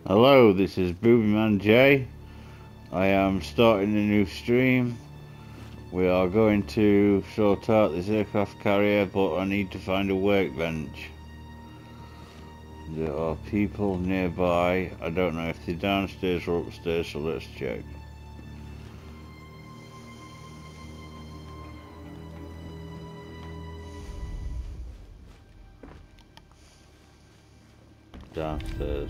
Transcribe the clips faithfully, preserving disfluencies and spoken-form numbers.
Hello, this is Boobyman J. I am starting a new stream. We are going to sort out this aircraft carrier, but I need to find a workbench. There are people nearby. I don't know if they're downstairs or upstairs, so let's check. Downstairs.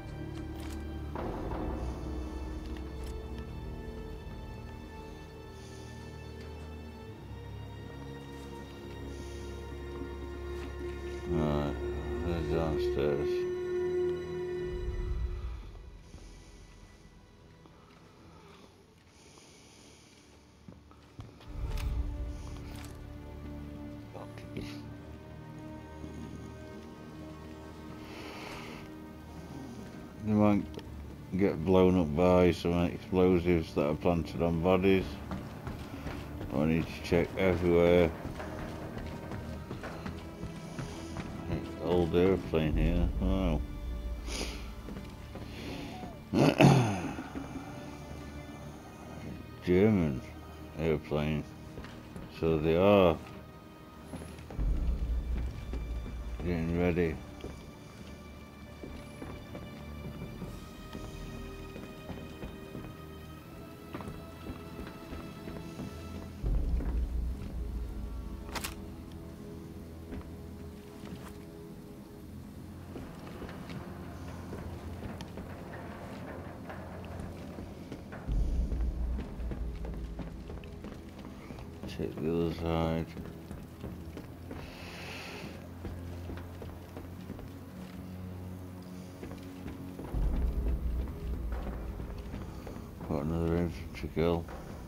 Alright, they're downstairs. They might get blown up by some explosives that are planted on bodies. I need to check everywhere. Old airplane here. Oh. German airplane. So they are getting ready. Check the other side. Got another infantry kill.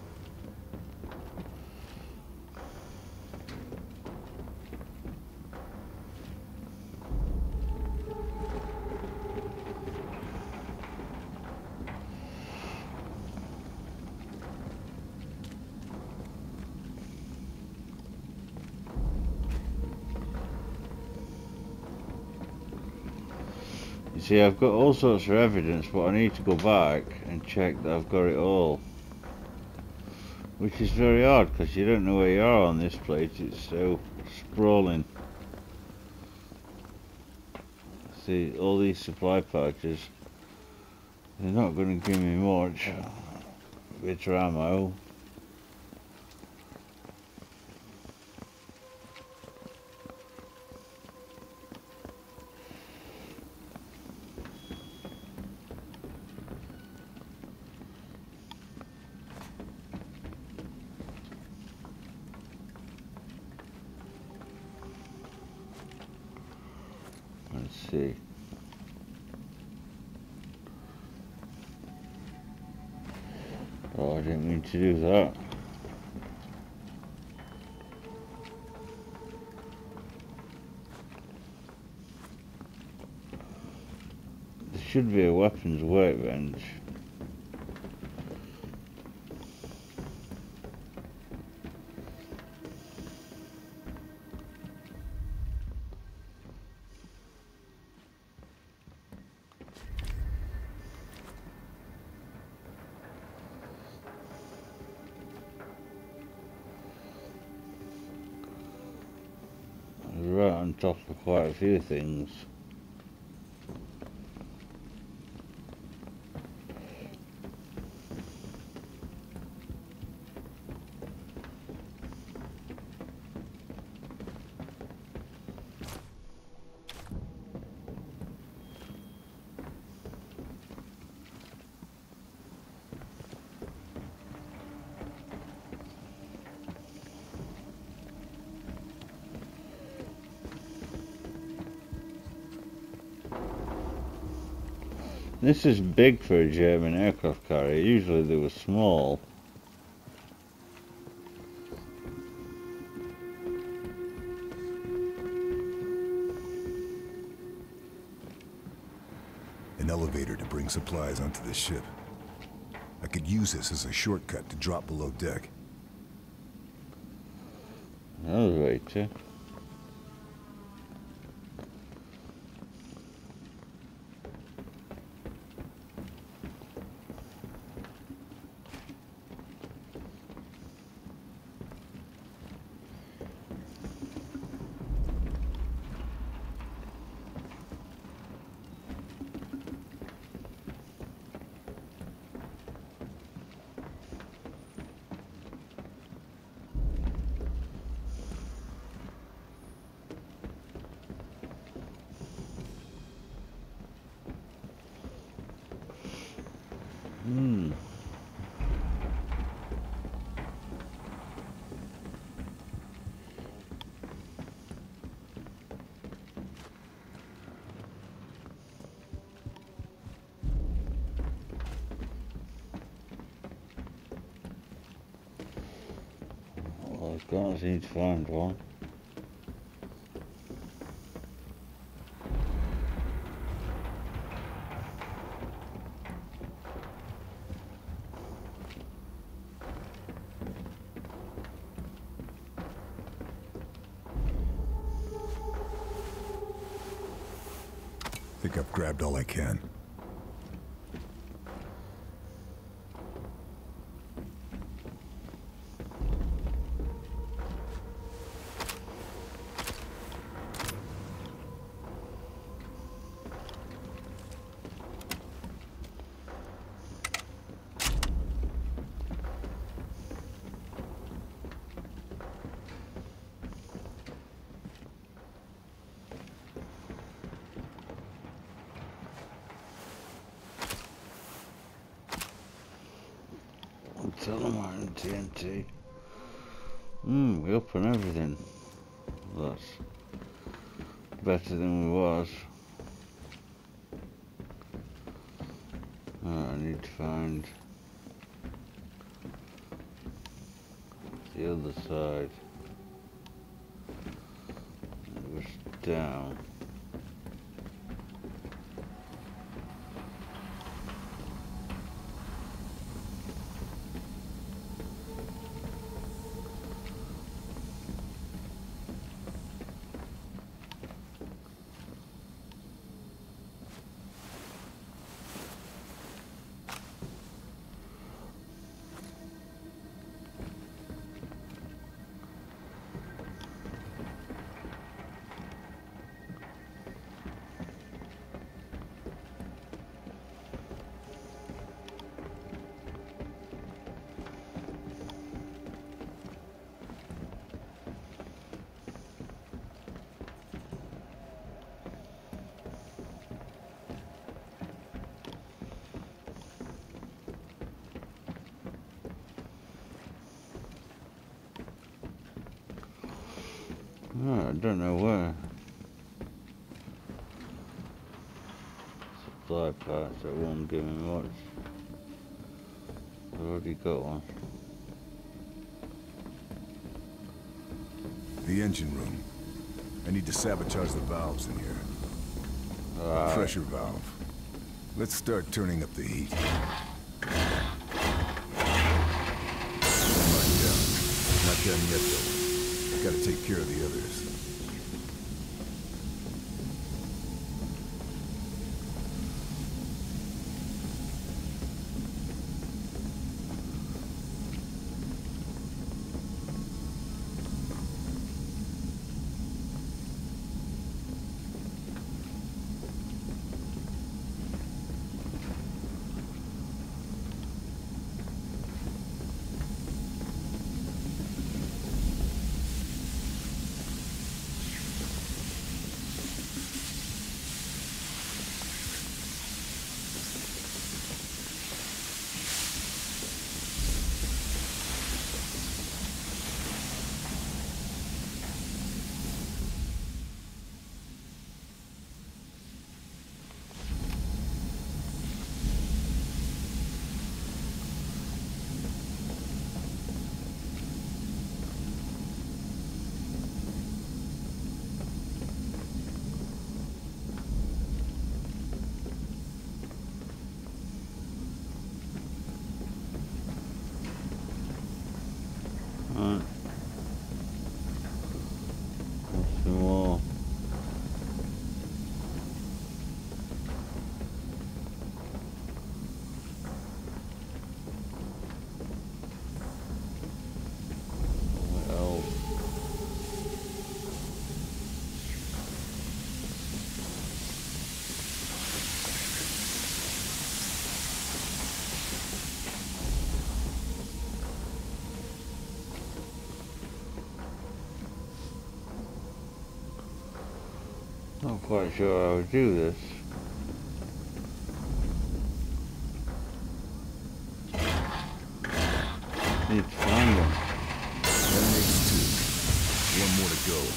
You see, I've got all sorts of evidence, but I need to go back and check that I've got it all. Which is very odd, because you don't know where you are on this place. It's so sprawling. See, all these supply pouches, they're not going to give me much. Bit of ammo. Let's see. Oh, I didn't mean to do that. There should be a weapons workbench. Right on top of quite a few things. This is big for a German aircraft carrier. Usually they were small. An elevator to bring supplies onto the ship. I could use this as a shortcut to drop below deck. Elevator. Hmm. Well, I can't seem to find one. Think I've grabbed all I can. Dynamite T N T. Hmm, we're up on everything. That's better than we was. Right, I need to find the other side. It was down. Oh, I don't know where. Supply parts, that won't give me much. I've already got one. The engine room. I need to sabotage the valves in here. Right. Pressure valve. Let's start turning up the heat. One line down. Not done yet, though. Gotta take care of the others. Right. There's some more. Well, not quite sure how to do this. need to find them. That makes two. One more to go.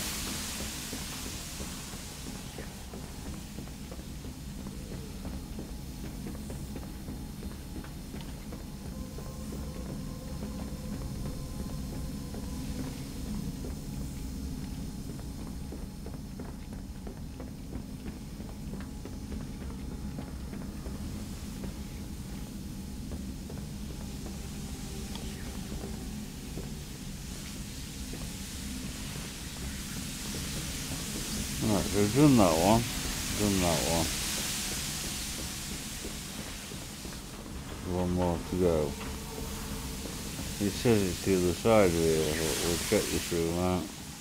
Alright, so we've done that one, done that one. One more to go. It says it's the other side of here, but we'll check this room out.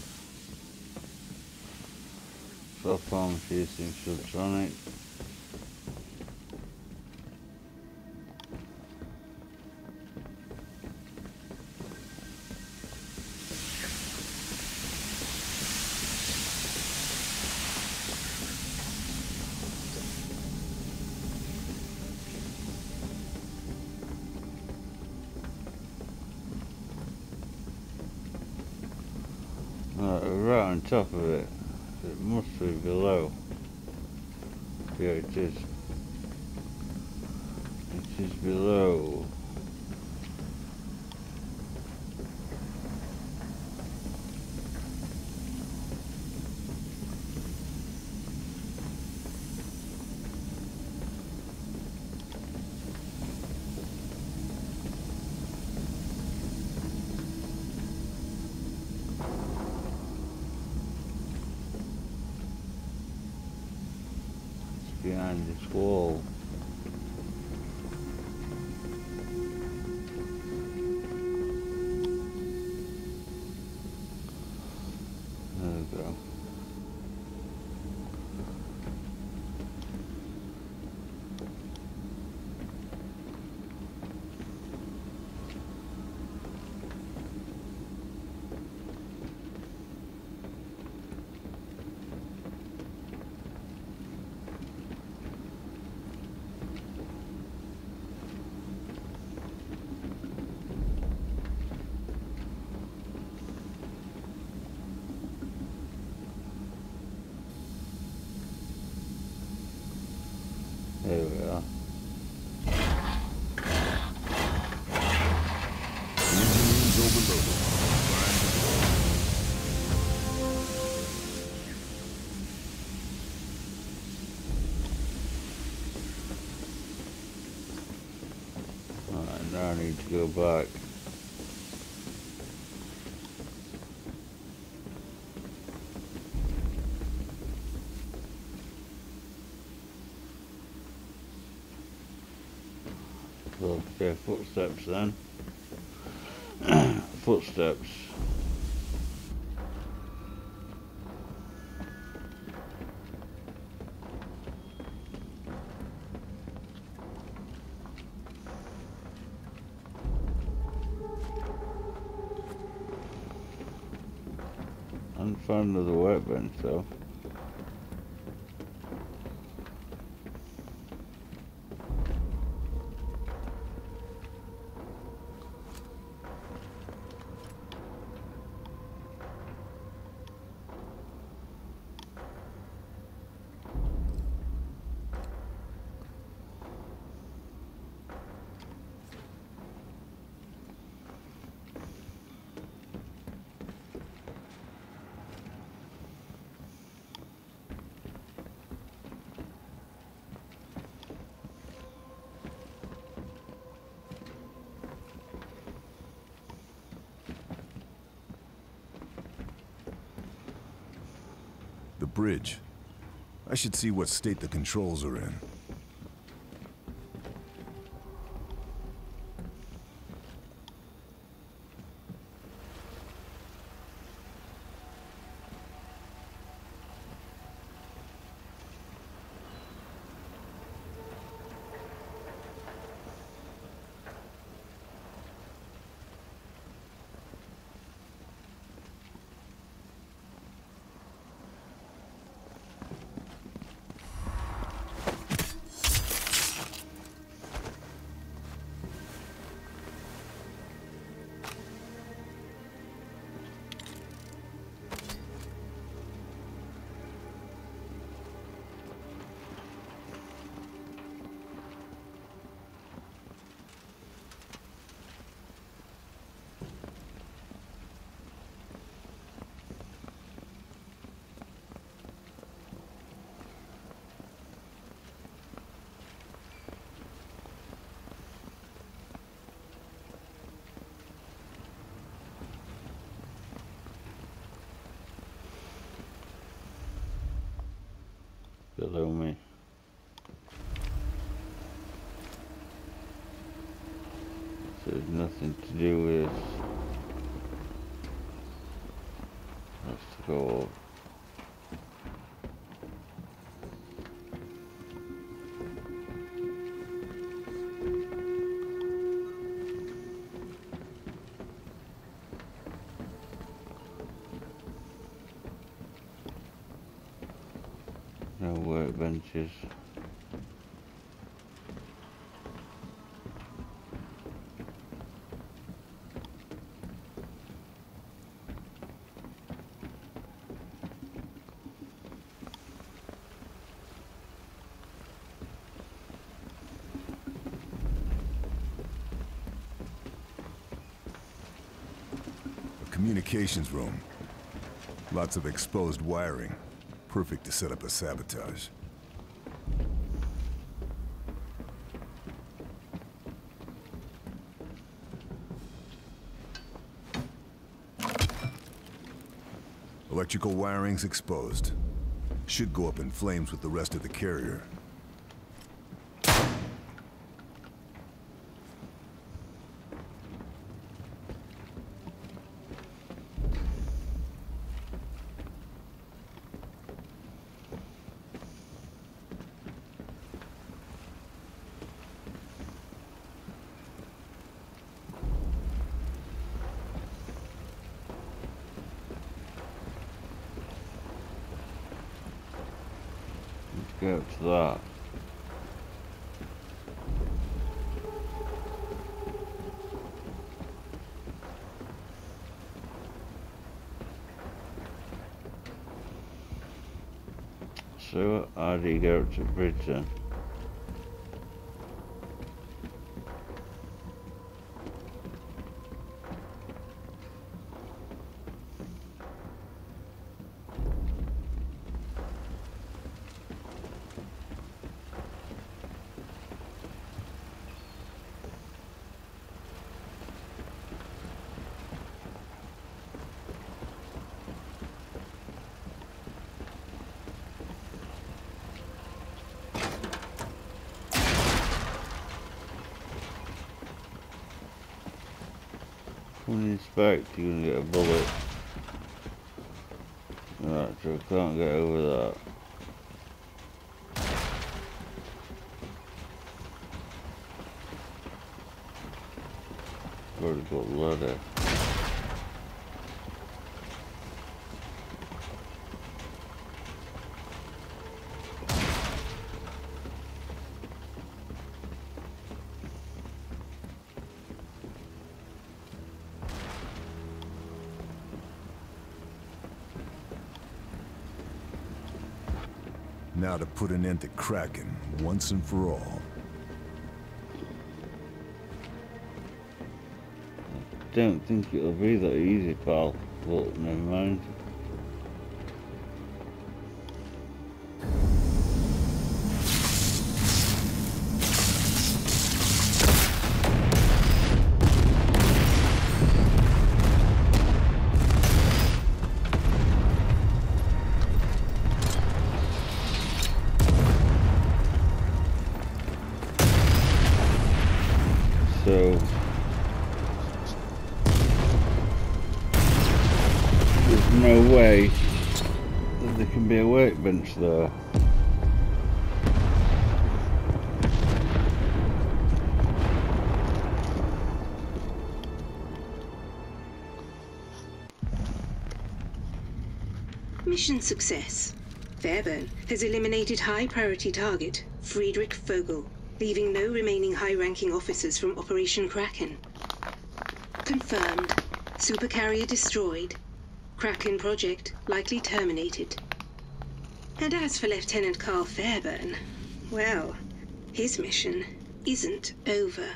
Stop on piercing subsonic. Right, we're right on top of it. It must be below. Yeah, it is. It is below. Behind this wall. There we go. There we are. Engine room's overloaded. Alright, now I need to go back. Okay, footsteps then. Footsteps. I haven't found another workbench though. The bridge. I should see what state the controls are in. below me. So there's nothing to do with us to go up. No workbenches. A communications room. Lots of exposed wiring. Perfect to set up a sabotage. Electrical wiring's exposed. Should go up in flames with the rest of the carrier. Go to that. So how do you go up to the bridge then? When you inspect, you're gonna get a bullet. Right, so I can't get over that. Already got ladder. Now to put an end to Kraken, once and for all. Don't think it'll be that easy, pal, but never mind. So there's no way that there can be a workbench there. Mission success. Fairburn has eliminated high-priority target, Friedrich Vogel, leaving no remaining high-ranking officers from Operation Kraken. Confirmed. Supercarrier destroyed. Kraken project likely terminated. And as for Lieutenant Carl Fairburn, well, his mission isn't over.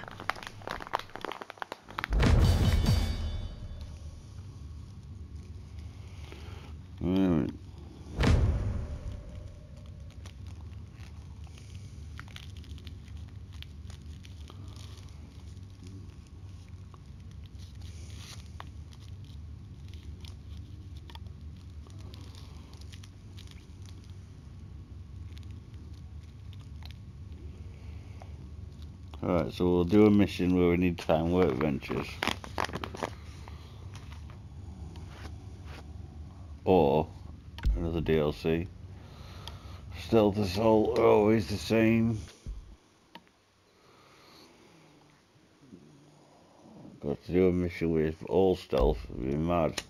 Mm. Alright, so we'll do a mission where we need time workbenches. Or another D L C. Stealth Assault are always the same. Got to do a mission with all stealth, it'd be mad.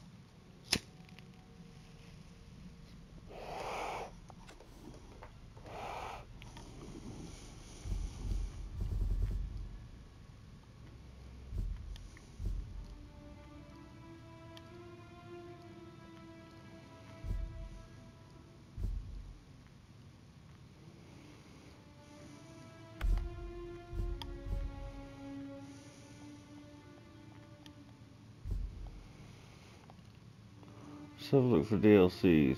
Let's have a look for D L Cs.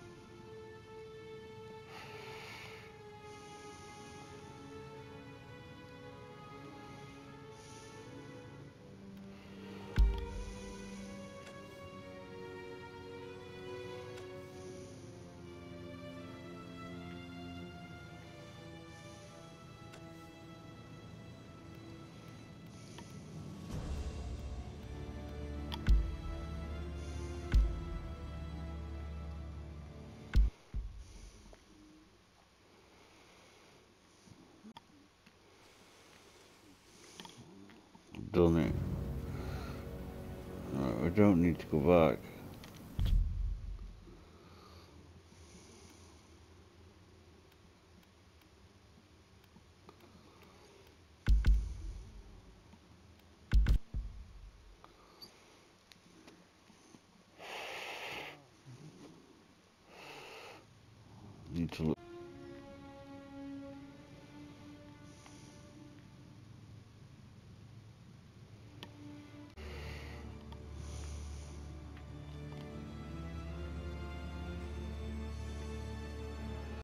Done it. Right, we don't need to go back. Need to look.